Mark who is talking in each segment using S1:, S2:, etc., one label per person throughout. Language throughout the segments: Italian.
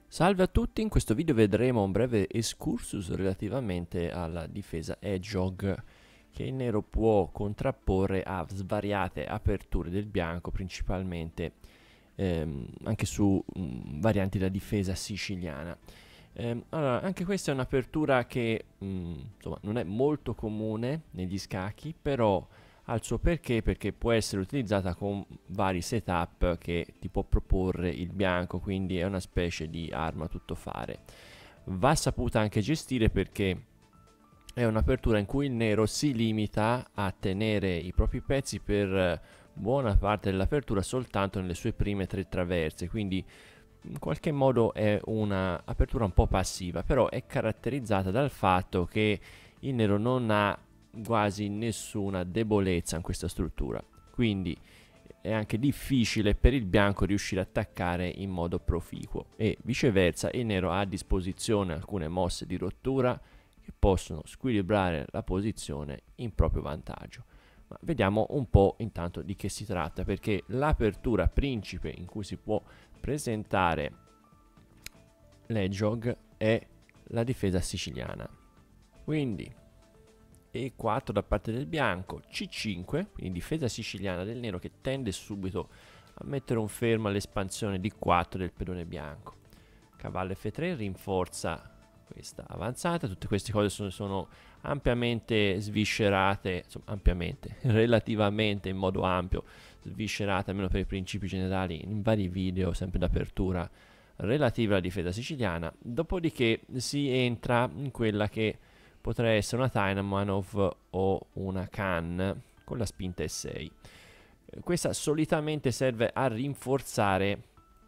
S1: Salve a tutti, in questo video vedremo un breve excursus relativamente alla difesa Hedgehog che il nero può contrapporre a svariate aperture del bianco, principalmente anche su varianti della difesa siciliana. Allora, anche questa è un'apertura che insomma, non è molto comune negli scacchi, però ha il suo perché può essere utilizzata con vari setup che ti può proporre il bianco, quindi è una specie di arma tuttofare. Va saputa anche gestire perché è un'apertura in cui il nero si limita a tenere i propri pezzi per buona parte dell'apertura soltanto nelle sue prime tre traverse, quindi in qualche modo è un'apertura un po' passiva, però è caratterizzata dal fatto che il nero non ha quasi nessuna debolezza in questa struttura, quindi è anche difficile per il bianco riuscire a attaccare in modo proficuo, e viceversa il nero ha a disposizione alcune mosse di rottura che possono squilibrare la posizione in proprio vantaggio. Ma vediamo un po' intanto di che si tratta, perché l'apertura principe in cui si può presentare l'Hedgehog è la difesa siciliana. Quindi E4 da parte del bianco, C5, quindi difesa siciliana del nero che tende subito a mettere un fermo all'espansione di 4 del pedone bianco. Cavallo F3 rinforza questa avanzata. Tutte queste cose sono ampiamente sviscerate, insomma ampiamente, relativamente in modo ampio sviscerate, almeno per i principi generali, in vari video sempre d'apertura relativa alla difesa siciliana. Dopodiché si entra in quella che potrà essere una Taimanov o una Khan con la spinta E6. Questa solitamente serve a rinforzare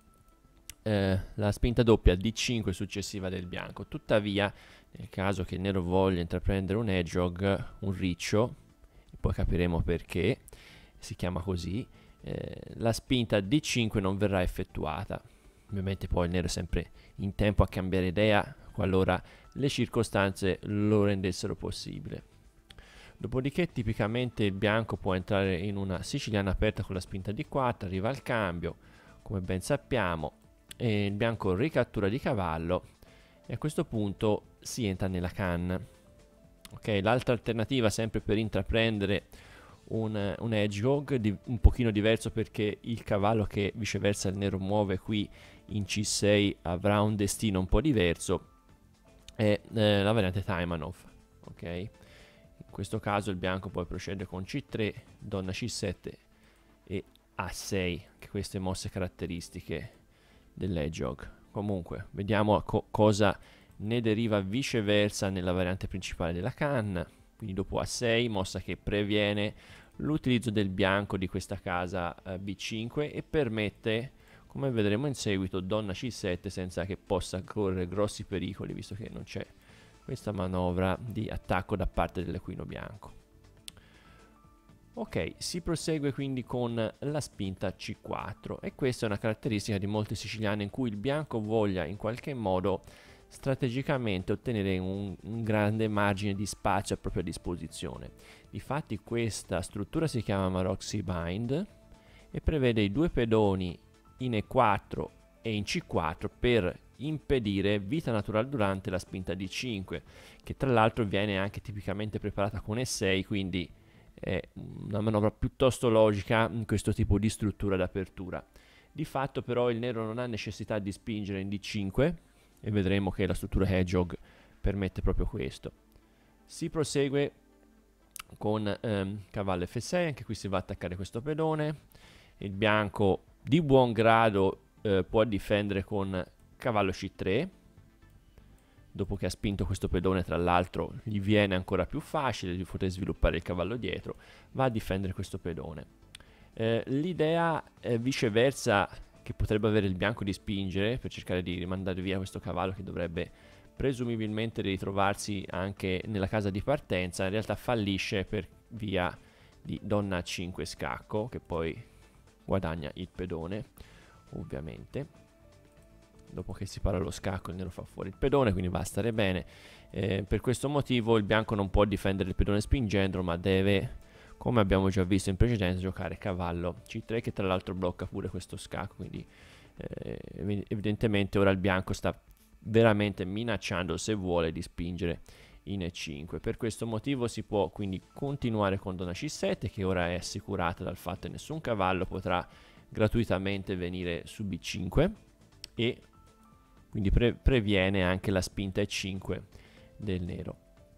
S1: la spinta doppia D5 successiva del bianco. Tuttavia, nel caso che il nero voglia intraprendere un Hedgehog, un riccio, e poi capiremo perché si chiama così, la spinta D5 non verrà effettuata. Ovviamente poi il nero è sempre in tempo a cambiare idea qualora le circostanze lo rendessero possibile. Dopodiché tipicamente il bianco può entrare in una siciliana aperta con la spinta D4, arriva al cambio, come ben sappiamo, e il bianco ricattura di cavallo e a questo punto si entra nella canna. Ok, l'altra alternativa sempre per intraprendere un Hedgehog un pochino diverso, perché il cavallo che viceversa il nero muove qui in C6 avrà un destino un po' diverso, è la variante Taimanov. Ok, in questo caso il bianco poi procede con C3, donna C7 e A6, che queste mosse caratteristiche dell'Hedgehog. Comunque vediamo cosa ne deriva viceversa nella variante principale della Khan. Quindi dopo A6, mossa che previene l'utilizzo del bianco di questa casa B5 e permette, come vedremo in seguito, donna C7 senza che possa correre grossi pericoli, visto che non c'è questa manovra di attacco da parte dell'equino bianco. Ok, si prosegue quindi con la spinta C4, e questa è una caratteristica di molte siciliane in cui il bianco voglia in qualche modo strategicamente ottenere un grande margine di spazio a propria disposizione. Difatti questa struttura si chiama Maroczy Bind e prevede i due pedoni in E4 e in C4 per impedire vita naturale durante la spinta D5, che tra l'altro viene anche tipicamente preparata con E6, quindi è una manovra piuttosto logica in questo tipo di struttura d'apertura. Di fatto però il nero non ha necessità di spingere in D5 e vedremo che la struttura Hedgehog permette proprio questo. Si prosegue con cavallo F6, anche qui si va a attaccare questo pedone. Il bianco di buon grado può difendere con cavallo C3. Dopo che ha spinto questo pedone, tra l'altro, gli viene ancora più facile di poter sviluppare il cavallo dietro, va a difendere questo pedone. L'idea viceversa che potrebbe avere il bianco di spingere per cercare di rimandare via questo cavallo, che dovrebbe presumibilmente ritrovarsi anche nella casa di partenza, in realtà fallisce per via di donna A5 scacco, che poi guadagna il pedone, ovviamente. Dopo che si para lo scacco il nero fa fuori il pedone, quindi va a stare bene. Per questo motivo il bianco non può difendere il pedone spingendolo, ma deve come abbiamo già visto in precedenza, giocare cavallo C3, che tra l'altro blocca pure questo scacco, quindi evidentemente ora il bianco sta veramente minacciando, se vuole, di spingere in E5. Per questo motivo si può quindi continuare con donna C7, che ora è assicurata dal fatto che nessun cavallo potrà gratuitamente venire su B5, e quindi previene anche la spinta E5 del nero.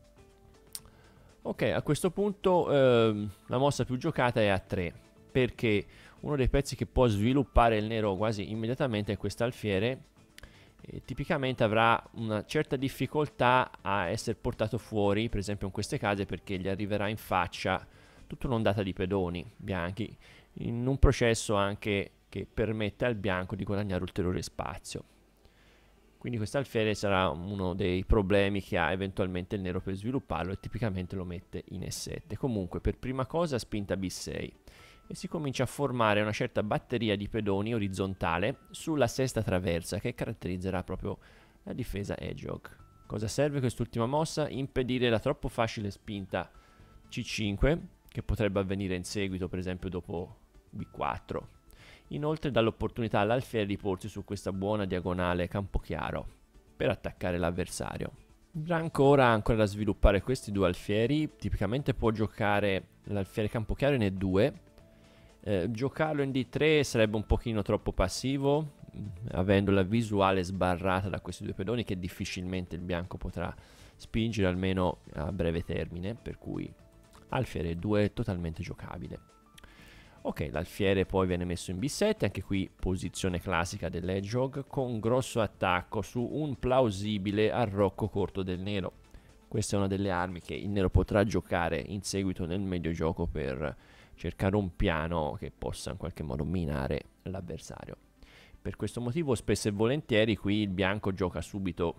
S1: Ok, a questo punto la mossa più giocata è A3, perché uno dei pezzi che può sviluppare il nero quasi immediatamente è questo alfiere. Tipicamente avrà una certa difficoltà a essere portato fuori, per esempio in queste case, perché gli arriverà in faccia tutta un'ondata di pedoni bianchi, in un processo anche che permette al bianco di guadagnare ulteriore spazio. Quindi questo alfiere sarà uno dei problemi che ha eventualmente il nero per svilupparlo, e tipicamente lo mette in E7. Comunque, per prima cosa spinta B6, e si comincia a formare una certa batteria di pedoni orizzontale sulla sesta traversa, che caratterizzerà proprio la difesa hedgehog. Cosa serve quest'ultima mossa? Impedire la troppo facile spinta C5, che potrebbe avvenire in seguito, per esempio dopo B4. Inoltre dà l'opportunità all'alfiere di porsi su questa buona diagonale campochiaro per attaccare l'avversario. Il bianco ora ha ancora da sviluppare questi due alfieri. Tipicamente può giocare l'alfiere campochiaro in E2. Giocarlo in D3 sarebbe un pochino troppo passivo, avendo la visuale sbarrata da questi due pedoni che difficilmente il bianco potrà spingere, almeno a breve termine, per cui alfiere 2 è totalmente giocabile. Ok, l'alfiere poi viene messo in B7, anche qui posizione classica dell'hedgehog, con grosso attacco su un plausibile arrocco corto del nero. Questa è una delle armi che il nero potrà giocare in seguito nel medio gioco per cercare un piano che possa in qualche modo minare l'avversario. Per questo motivo spesso e volentieri qui il bianco gioca subito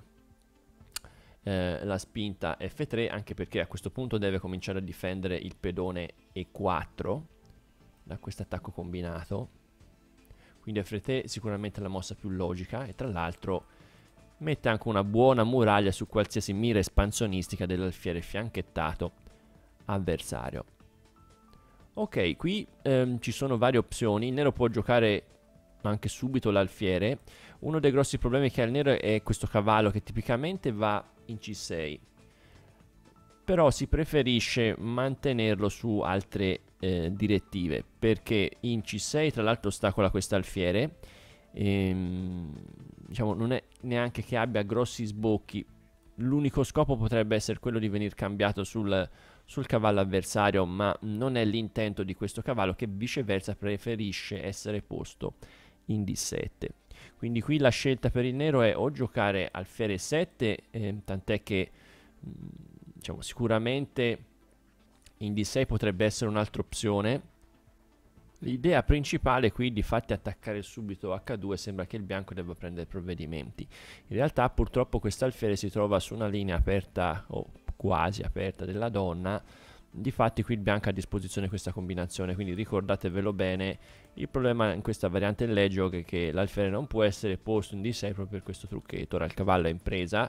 S1: la spinta F3, anche perché a questo punto deve cominciare a difendere il pedone E4 da questo attacco combinato. Quindi F3 sicuramente è la mossa più logica, e tra l'altro mette anche una buona muraglia su qualsiasi mira espansionistica dell'alfiere fianchettato avversario. Ok, qui ci sono varie opzioni. Il nero può giocare anche subito l'alfiere. Uno dei grossi problemi che ha il nero è questo cavallo che tipicamente va in C6, però si preferisce mantenerlo su altre direttive, perché in C6 tra l'altro ostacola quest'alfiere, diciamo non è neanche che abbia grossi sbocchi. L'unico scopo potrebbe essere quello di venire cambiato sul cavallo avversario, ma non è l'intento di questo cavallo, che viceversa preferisce essere posto in D7. Quindi qui la scelta per il nero è o giocare alfiere 7, tant'è che diciamo sicuramente in D6 potrebbe essere un'altra opzione. L'idea principale qui di fatti è attaccare subito H2, sembra che il bianco debba prendere provvedimenti. In realtà purtroppo quest'alfiere si trova su una linea aperta o quasi aperta della donna. Difatti qui il bianco ha a disposizione questa combinazione, quindi ricordatevelo bene. Il problema in questa variante dell'hedgehog è che l'alfiere non può essere posto in D6 proprio per questo trucchetto. Ora il cavallo è in presa,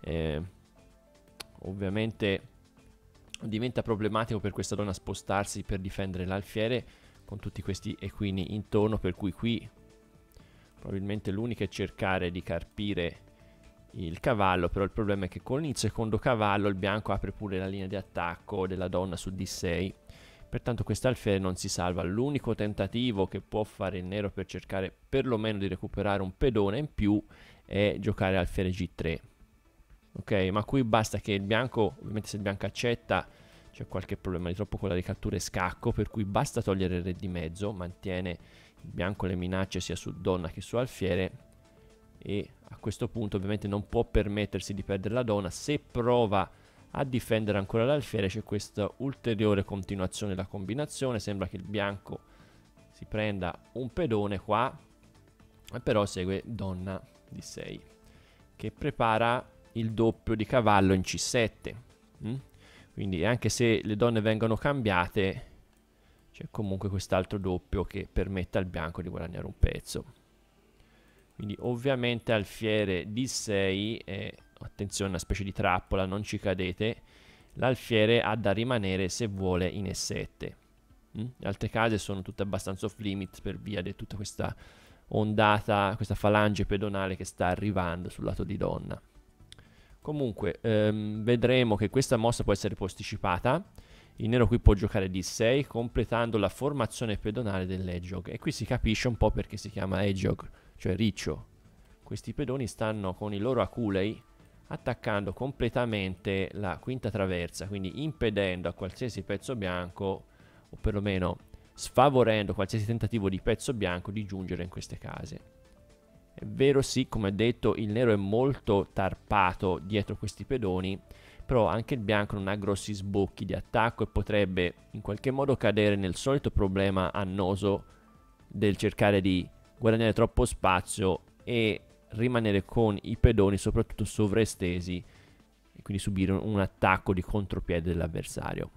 S1: ovviamente diventa problematico per questa donna spostarsi per difendere l'alfiere con tutti questi equini intorno, per cui qui probabilmente l'unica è cercare di carpire il cavallo. Però il problema è che con il secondo cavallo il bianco apre pure la linea di attacco della donna su D6, pertanto quest'alfiere non si salva. L'unico tentativo che può fare il nero per cercare perlomeno di recuperare un pedone in più è giocare alfiere G3. Ok, ma qui basta che il bianco, ovviamente se il bianco accetta c'è qualche problema di troppo con la ricattura e scacco, per cui basta togliere il re di mezzo, mantiene il bianco le minacce sia su donna che su alfiere, e a questo punto ovviamente non può permettersi di perdere la donna. Se prova a difendere ancora l'alfiere c'è questa ulteriore continuazione della combinazione. Sembra che il bianco si prenda un pedone qua, però segue donna di 6 che prepara il doppio di cavallo in C7. Quindi anche se le donne vengono cambiate c'è comunque quest'altro doppio che permette al bianco di guadagnare un pezzo. Quindi ovviamente alfiere D6 è, attenzione, una specie di trappola, non ci cadete. l'alfiere ha da rimanere se vuole in E7. Le altre case sono tutte abbastanza off limit per via di tutta questa ondata, questa falange pedonale che sta arrivando sul lato di donna. Comunque vedremo che questa mossa può essere posticipata. Il nero qui può giocare D6 completando la formazione pedonale dell'Hedgehog, e qui si capisce un po' perché si chiama Hedgehog, cioè riccio. Questi pedoni stanno con i loro aculei attaccando completamente la quinta traversa, quindi impedendo a qualsiasi pezzo bianco, o perlomeno sfavorendo qualsiasi tentativo di pezzo bianco di giungere in queste case. È vero, sì, come detto, il nero è molto tarpato dietro questi pedoni, però anche il bianco non ha grossi sbocchi di attacco e potrebbe in qualche modo cadere nel solito problema annoso del cercare di guadagnare troppo spazio e rimanere con i pedoni soprattutto sovraestesi e quindi subire un attacco di contropiede dell'avversario.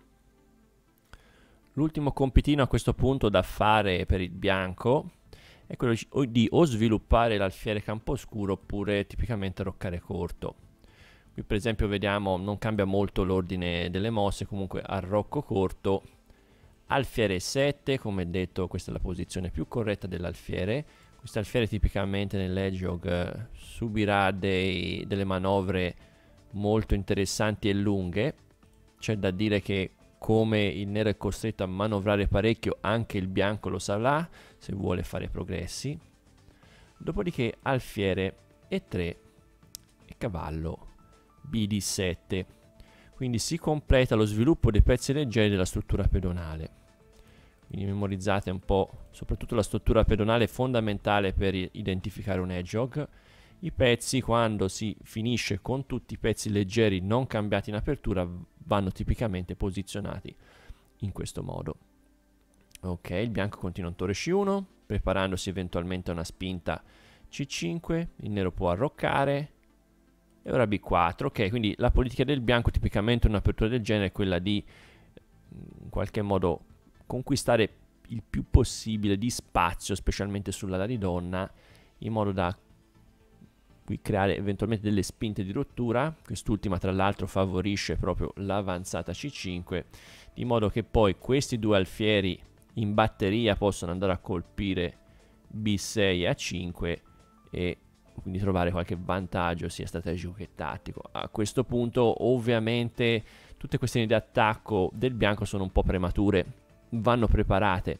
S1: L'ultimo compitino a questo punto da fare per il bianco è quello di o sviluppare l'alfiere camposcuro oppure tipicamente roccare corto. Qui per esempio vediamo non cambia molto l'ordine delle mosse, comunque arrocco corto, alfiere 7, come detto questa è la posizione più corretta dell'alfiere. Questo alfiere tipicamente nell'Hedgehog subirà delle manovre molto interessanti e lunghe. C'è da dire che come il nero è costretto a manovrare parecchio, anche il bianco lo sarà se vuole fare progressi. Dopodiché alfiere E3 e cavallo BD7. Quindi si completa lo sviluppo dei pezzi leggeri della struttura pedonale. Quindi memorizzate un po', soprattutto la struttura pedonale è fondamentale per identificare un Hedgehog. I pezzi, quando si finisce con tutti i pezzi leggeri non cambiati in apertura, vanno tipicamente posizionati in questo modo. Ok, il bianco continua un torre C1, preparandosi eventualmente a una spinta C5, il nero può arroccare, e ora B4, ok, quindi la politica del bianco tipicamente un'apertura del genere è quella di in qualche modo conquistare il più possibile di spazio, specialmente sull'ala di donna, in modo da qui creare eventualmente delle spinte di rottura. Quest'ultima tra l'altro favorisce proprio l'avanzata C5, di modo che poi questi due alfieri in batteria possono andare a colpire B6 e A5 e quindi trovare qualche vantaggio sia strategico che tattico. A questo punto ovviamente tutte questioni di attacco del bianco sono un po' premature, vanno preparate.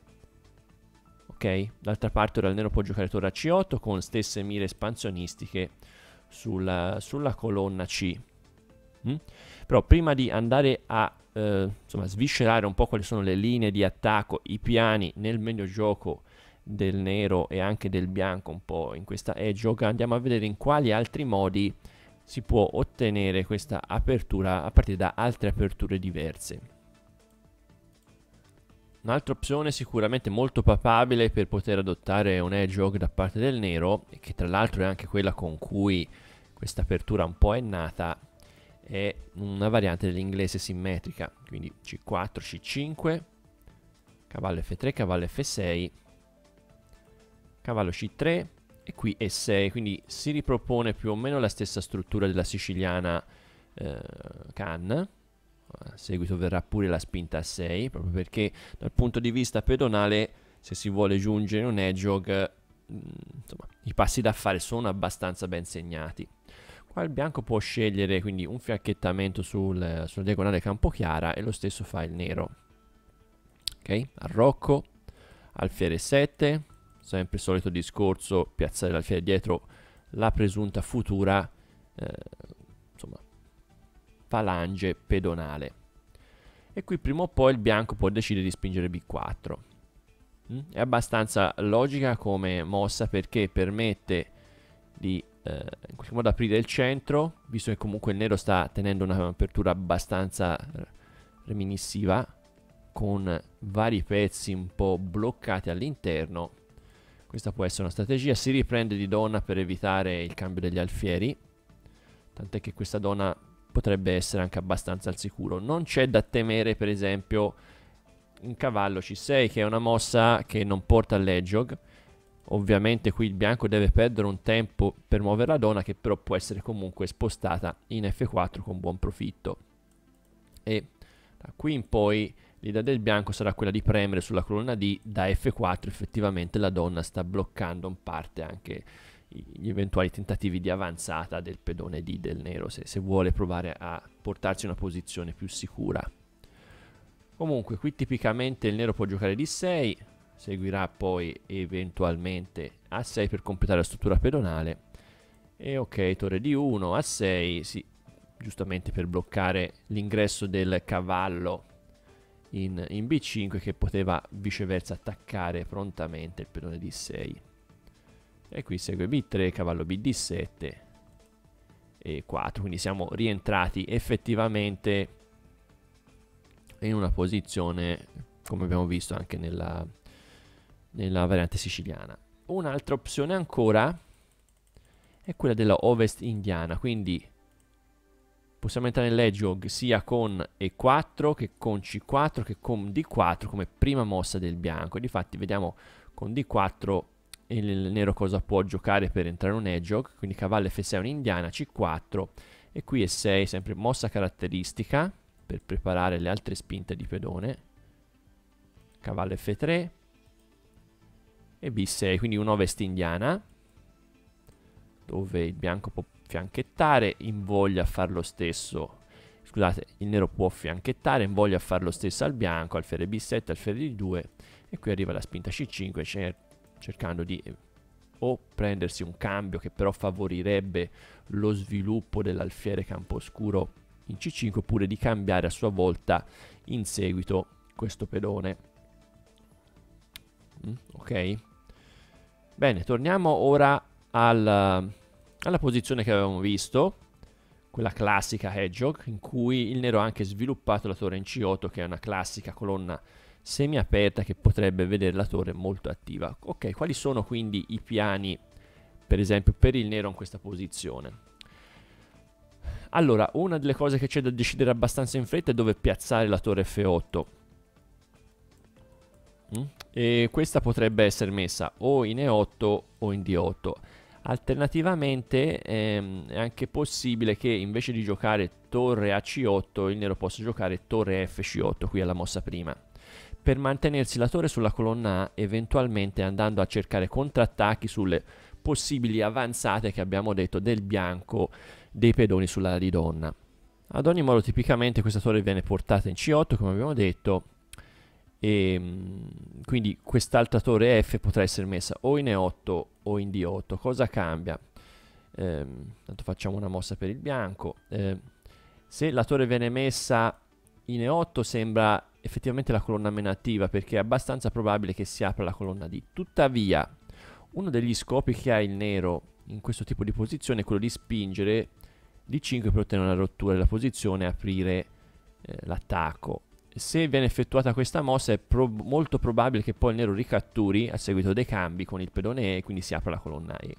S1: Ok, d'altra parte ora il nero può giocare torre a C8 con stesse mire espansionistiche sulla colonna C. Però prima di andare a insomma, sviscerare un po' quali sono le linee di attacco, i piani nel meglio gioco del nero e anche del bianco un po' in questa Hedgehog, andiamo a vedere in quali altri modi si può ottenere questa apertura a partire da altre aperture diverse. Un'altra opzione sicuramente molto papabile per poter adottare un Hedgehog da parte del nero, e che tra l'altro è anche quella con cui questa apertura un po' è nata, è una variante dell'inglese simmetrica, quindi C4, C5, cavallo F3, cavallo F6, cavallo C3 e qui E6, quindi si ripropone più o meno la stessa struttura della siciliana Can. A seguito verrà pure la spinta a 6, proprio perché dal punto di vista pedonale, se si vuole giungere un Hedgehog, insomma, i passi da fare sono abbastanza ben segnati. Qua il bianco può scegliere quindi un fiacchettamento sulla diagonale campo chiara e lo stesso fa il nero. Ok, arrocco, alfiere 7, sempre il solito discorso, piazzare l'alfiere dietro la presunta futura insomma, falange pedonale. E qui prima o poi il bianco può decidere di spingere B4. È abbastanza logica come mossa perché permette di in qualche modo aprire il centro, visto che comunque il nero sta tenendo un'apertura abbastanza remissiva con vari pezzi un po' bloccati all'interno. Questa può essere una strategia. Si riprende di donna per evitare il cambio degli alfieri, tant'è che questa donna potrebbe essere anche abbastanza al sicuro. Non c'è da temere per esempio un cavallo C6, che è una mossa che non porta all'Hedgehog. Ovviamente qui il bianco deve perdere un tempo per muovere la donna, che però può essere comunque spostata in F4 con buon profitto. e da qui in poi l'idea del bianco sarà quella di premere sulla colonna D. Da F4 effettivamente la donna sta bloccando in parte anche gli eventuali tentativi di avanzata del pedone D del nero, se vuole provare a portarsi in una posizione più sicura. Comunque qui tipicamente il nero può giocare D6, seguirà poi eventualmente A6 per completare la struttura pedonale, e ok, torre D1, A6, sì, giustamente per bloccare l'ingresso del cavallo in B5, che poteva viceversa attaccare prontamente il pedone D6. E qui segue B3, cavallo BD7 e 4, quindi siamo rientrati effettivamente in una posizione come abbiamo visto anche nella variante siciliana. Un'altra opzione ancora è quella della ovest indiana, quindi possiamo entrare nell'edgehog sia con E4 che con C4 che con D4 come prima mossa del bianco. E difatti vediamo con D4 il nero cosa può giocare per entrare in un edgehog, quindi cavallo F6 un'indiana, C4 e qui E6, sempre mossa caratteristica per preparare le altre spinte di pedone, cavallo F3 e B6, quindi un'ovest indiana dove il bianco può fianchettare, invoglia a fare lo stesso, scusate, il nero può fianchettare, invoglia a fare lo stesso al bianco, alfiere B7, alfiere D2 e qui arriva la spinta C5 cercando di o prendersi un cambio che però favorirebbe lo sviluppo dell'alfiere camposcuro in C5 oppure di cambiare a sua volta in seguito questo pedone. Ok, bene, torniamo ora alla posizione che avevamo visto, quella classica hedgehog, in cui il nero ha anche sviluppato la torre in C8, che è una classica colonna semiaperta che potrebbe vedere la torre molto attiva. Ok, quali sono quindi i piani, per esempio, per il nero in questa posizione? Allora, una delle cose che c'è da decidere abbastanza in fretta è dove piazzare la torre F8. E questa potrebbe essere messa o in E8 o in D8. Alternativamente è anche possibile che invece di giocare torre a C8 il nero possa giocare torre FC8 qui alla mossa prima, per mantenersi la torre sulla colonna A, eventualmente andando a cercare contrattacchi sulle possibili avanzate che abbiamo detto del bianco dei pedoni sull'ala di donna. Ad ogni modo tipicamente questa torre viene portata in C8 come abbiamo detto, e quindi quest'altra torre F potrà essere messa o in E8 o in D8. Cosa cambia? Tanto facciamo una mossa per il bianco. Se la torre viene messa in E8 sembra effettivamente la colonna meno attiva, perché è abbastanza probabile che si apra la colonna D. Tuttavia uno degli scopi che ha il nero in questo tipo di posizione è quello di spingere D5 per ottenere una rottura della posizione e aprire l'attacco. Se viene effettuata questa mossa è molto probabile che poi il nero ricatturi a seguito dei cambi con il pedone E e quindi si apra la colonna E.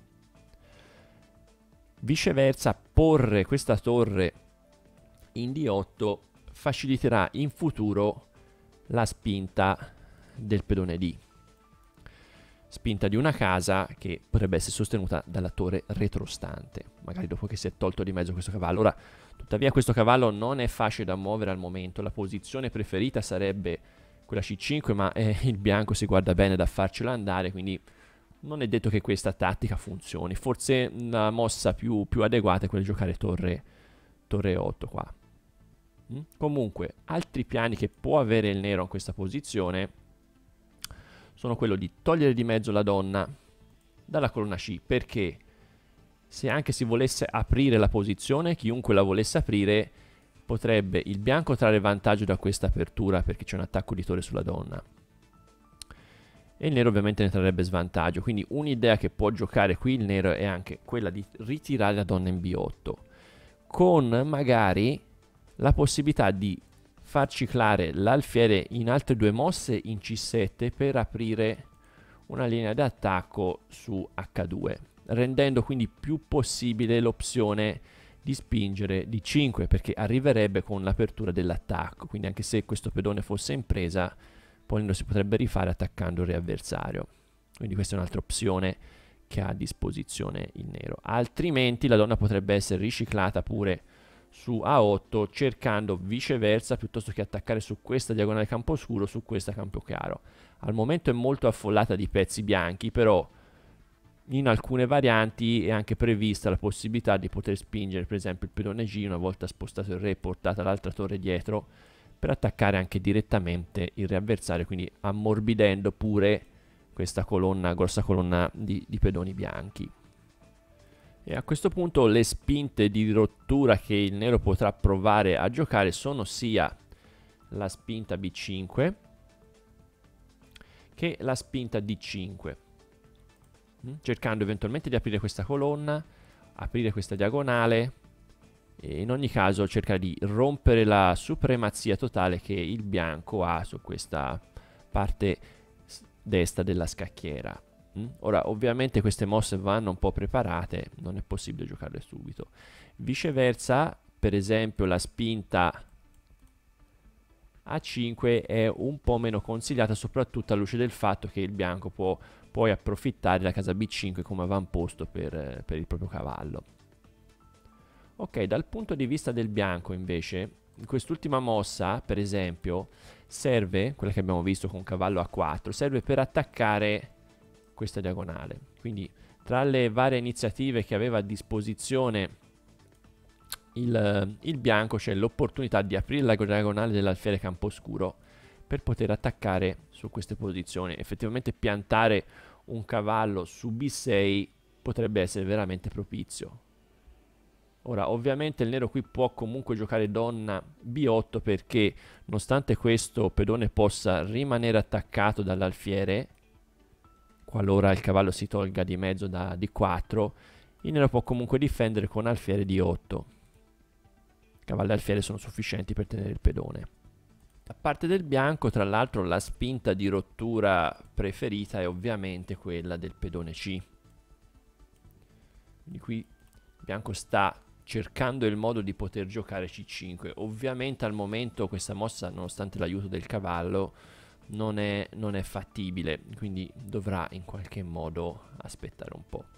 S1: Viceversa, porre questa torre in D8 faciliterà in futuro la spinta del pedone D. Spinta di una casa che potrebbe essere sostenuta dalla torre retrostante, magari dopo che si è tolto di mezzo questo cavallo. Ora, tuttavia questo cavallo non è facile da muovere al momento, la posizione preferita sarebbe quella C5, ma il bianco si guarda bene da farcela andare, quindi non è detto che questa tattica funzioni. Forse la mossa più adeguata è quella di giocare torre 8 qua. Comunque, altri piani che può avere il nero in questa posizione sono quello di togliere di mezzo la donna dalla colonna C, perché se anche si volesse aprire la posizione, chiunque la volesse aprire, potrebbe il bianco trarre vantaggio da questa apertura perché c'è un attacco di torre sulla donna e il nero ovviamente ne trarrebbe svantaggio. Quindi un'idea che può giocare qui il nero è anche quella di ritirare la donna in B8 con magari la possibilità di far ciclare l'alfiere in altre due mosse in C7 per aprire una linea d'attacco su H2, rendendo quindi più possibile l'opzione di spingere D5, perché arriverebbe con l'apertura dell'attacco, quindi anche se questo pedone fosse in presa poi lo si potrebbe rifare attaccando il re avversario. Quindi questa è un'altra opzione che ha a disposizione il nero. Altrimenti la donna potrebbe essere riciclata pure su A8, cercando viceversa, piuttosto che attaccare su questa diagonale campo scuro, su questa campo chiaro. Al momento è molto affollata di pezzi bianchi, però in alcune varianti è anche prevista la possibilità di poter spingere per esempio il pedone G una volta spostato il re e portata l'altra torre dietro, per attaccare anche direttamente il re avversario, quindi ammorbidendo pure questa colonna, grossa colonna di pedoni bianchi. E a questo punto le spinte di rottura che il nero potrà provare a giocare sono sia la spinta B5 che la spinta D5, cercando eventualmente di aprire questa colonna, aprire questa diagonale e in ogni caso cercare di rompere la supremazia totale che il bianco ha su questa parte destra della scacchiera. Ora ovviamente queste mosse vanno un po' preparate, non è possibile giocarle subito. Viceversa, per esempio la spinta A5 è un po' meno consigliata, soprattutto alla luce del fatto che il bianco può poi approfittare della casa B5 come avamposto per il proprio cavallo. Ok, dal punto di vista del bianco invece, in quest'ultima mossa, per esempio, serve, quella che abbiamo visto con cavallo A4, serve per attaccare questa diagonale. Quindi tra le varie iniziative che aveva a disposizione il bianco c'è l'opportunità di aprire la diagonale dell'alfiere camposcuro per poter attaccare su queste posizioni. Effettivamente piantare un cavallo su B6 potrebbe essere veramente propizio. Ora ovviamente il nero qui può comunque giocare donna B8 perché nonostante questo pedone possa rimanere attaccato dall'alfiere, qualora il cavallo si tolga di mezzo da D4, il nero può comunque difendere con alfiere D8. Cavallo e alfiere sono sufficienti per tenere il pedone. Da parte del bianco, tra l'altro, la spinta di rottura preferita è ovviamente quella del pedone C. Quindi qui il bianco sta cercando il modo di poter giocare C5. Ovviamente al momento questa mossa, nonostante l'aiuto del cavallo, non è fattibile, quindi dovrà in qualche modo aspettare un po'.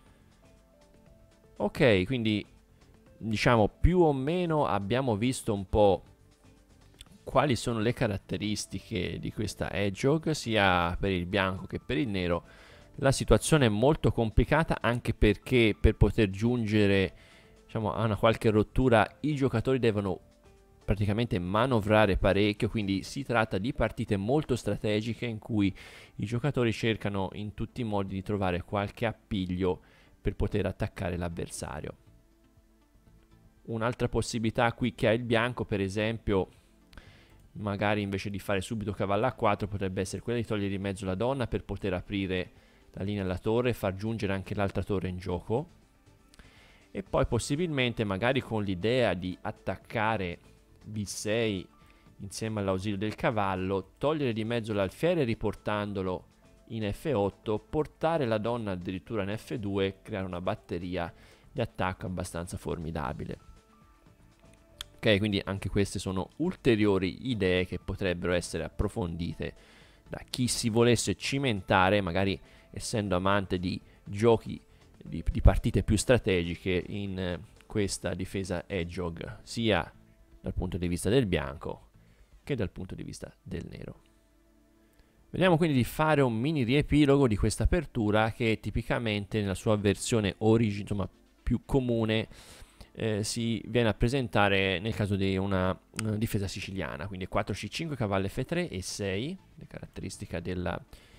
S1: Ok, quindi diciamo più o meno abbiamo visto un po' quali sono le caratteristiche di questa hedgehog sia per il bianco che per il nero. La situazione è molto complicata anche perché per poter giungere, diciamo, a una qualche rottura i giocatori devono praticamente manovrare parecchio, quindi si tratta di partite molto strategiche in cui i giocatori cercano in tutti i modi di trovare qualche appiglio per poter attaccare l'avversario. Un'altra possibilità qui che ha il bianco, per esempio, magari invece di fare subito cavallo A4, potrebbe essere quella di togliere di mezzo la donna per poter aprire la linea alla torre e far giungere anche l'altra torre in gioco. E poi possibilmente, magari con l'idea di attaccare B6 insieme all'ausilio del cavallo, togliere di mezzo l'alfiere riportandolo in F8, portare la donna addirittura in F2 e creare una batteria di attacco abbastanza formidabile. Ok, quindi anche queste sono ulteriori idee che potrebbero essere approfondite da chi si volesse cimentare, magari essendo amante di giochi, di partite più strategiche in questa difesa hedgehog, sia dal punto di vista del bianco che dal punto di vista del nero. Vediamo quindi di fare un mini riepilogo di questa apertura che tipicamente nella sua versione insomma, più comune si viene a presentare nel caso di una difesa siciliana, quindi 4C5, cavallo F3 e 6, le caratteristiche della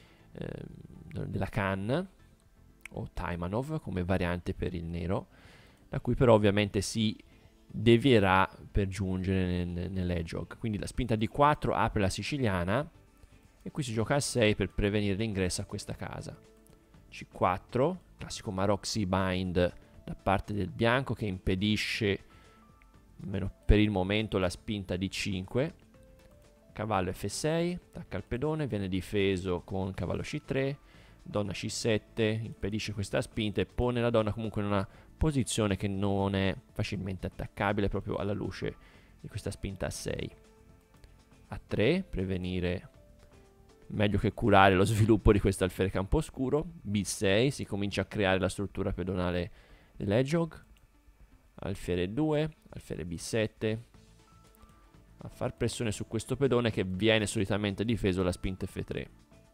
S1: Khan o Taimanov come variante per il nero, da cui però ovviamente si devierà per giungere nell'hedgehog. Quindi la spinta di 4 apre la siciliana e qui si gioca a 6 per prevenire l'ingresso a questa casa. C4, classico Maroxy bind da parte del bianco che impedisce, almeno per il momento, la spinta di 5. Cavallo F6, attacca il pedone, viene difeso con cavallo C3, donna C7, impedisce questa spinta e pone la donna comunque in una posizione che non è facilmente attaccabile proprio alla luce di questa spinta a 6. A3, prevenire meglio che curare lo sviluppo di questo alfiere camposcuro. B6, si comincia a creare la struttura pedonale dell'hedgehog. alfiere 2, alfiere B7, a far pressione su questo pedone che viene solitamente difeso dalla spinta F3.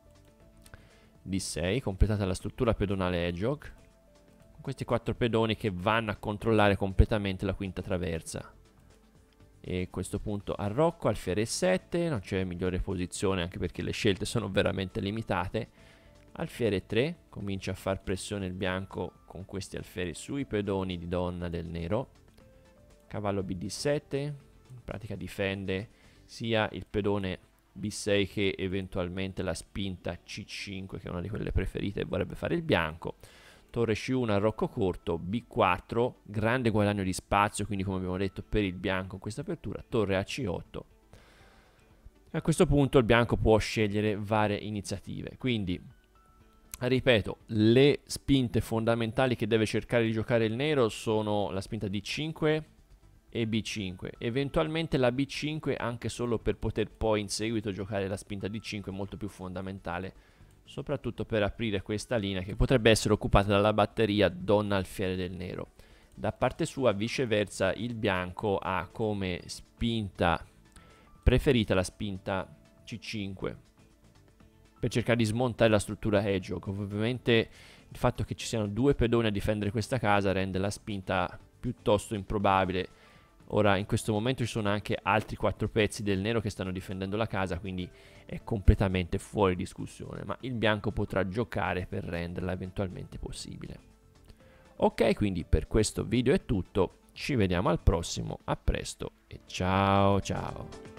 S1: D6, completata la struttura pedonale hedgehog, con questi 4 pedoni che vanno a controllare completamente la quinta traversa. E a questo punto arrocco, alfiere 7, non c'è migliore posizione anche perché le scelte sono veramente limitate. Alfiere 3, comincia a far pressione il bianco con questi alfieri sui pedoni di donna del nero. Cavallo BD7, in pratica difende sia il pedone B6 che eventualmente la spinta C5, che è una di quelle preferite e vorrebbe fare il bianco. Torre C1 arrocco corto, B4, grande guadagno di spazio, quindi come abbiamo detto per il bianco in questa apertura, torre a C8. A questo punto il bianco può scegliere varie iniziative, quindi ripeto, le spinte fondamentali che deve cercare di giocare il nero sono la spinta D5 e B5, eventualmente la B5 anche solo per poter poi in seguito giocare la spinta D5 molto più fondamentale, soprattutto per aprire questa linea che potrebbe essere occupata dalla batteria donna alfiere del nero. Da parte sua viceversa il bianco ha come spinta preferita la spinta C5 per cercare di smontare la struttura hedgehog. Ovviamente il fatto che ci siano 2 pedoni a difendere questa casa rende la spinta piuttosto improbabile. Ora in questo momento ci sono anche altri 4 pezzi del nero che stanno difendendo la casa, quindi è completamente fuori discussione, ma il bianco potrà giocare per renderla eventualmente possibile. Ok, quindi per questo video è tutto, ci vediamo al prossimo, a presto e ciao ciao!